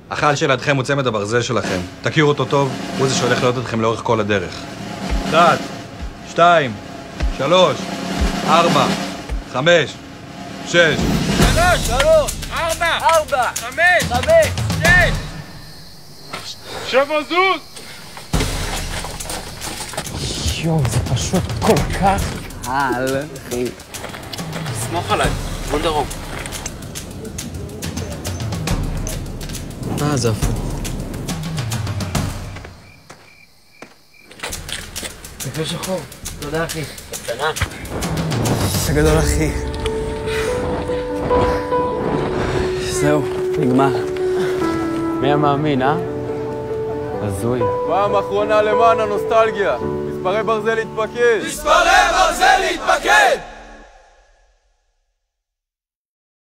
החייל שלידכם הוא צמד הברזל שלכם. תכירו אותו טוב, הוא זה שהולך להיות אתכם לאורך כל הדרך. 1, 2, 3, 4, 5, 6. 3, 4, 5, 6. 7 זוז! יואו, זה פשוט כל כך קל, אחי. סמוך עליי, בוא דרום. זה הפוך. יפה שחור. תודה, אחי. קטנה. זה גדול, אחי. זהו, נגמר. מי המאמין, הזוי. פעם אחרונה למען הנוסטלגיה. מספרי ברזל להתפקד! מספרי ברזל להתפקד!